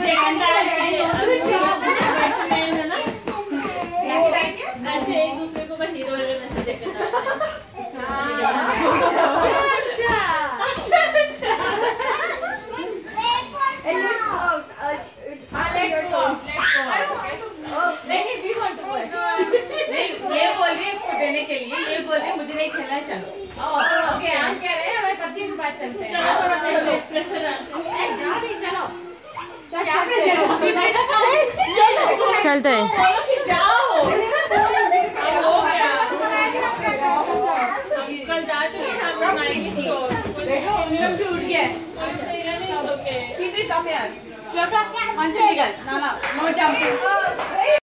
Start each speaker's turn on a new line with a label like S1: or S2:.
S1: ऐसे एक दूसरे को बस हीरो वाले में से ये बोल रही है इसको देने के लिए, ये बोल रही है मुझे नहीं खेलना, चलो ओके। हम कह रहे हैं हमारे पति के पास चलते हैं। चलो थोड़ा प्रेशर चलो
S2: चलते हैं।
S1: कल जा चुके हैं हम नाइट स्टोर, उठ गया है। श्लोका अंजलि निकल, ना नो जंपिंग।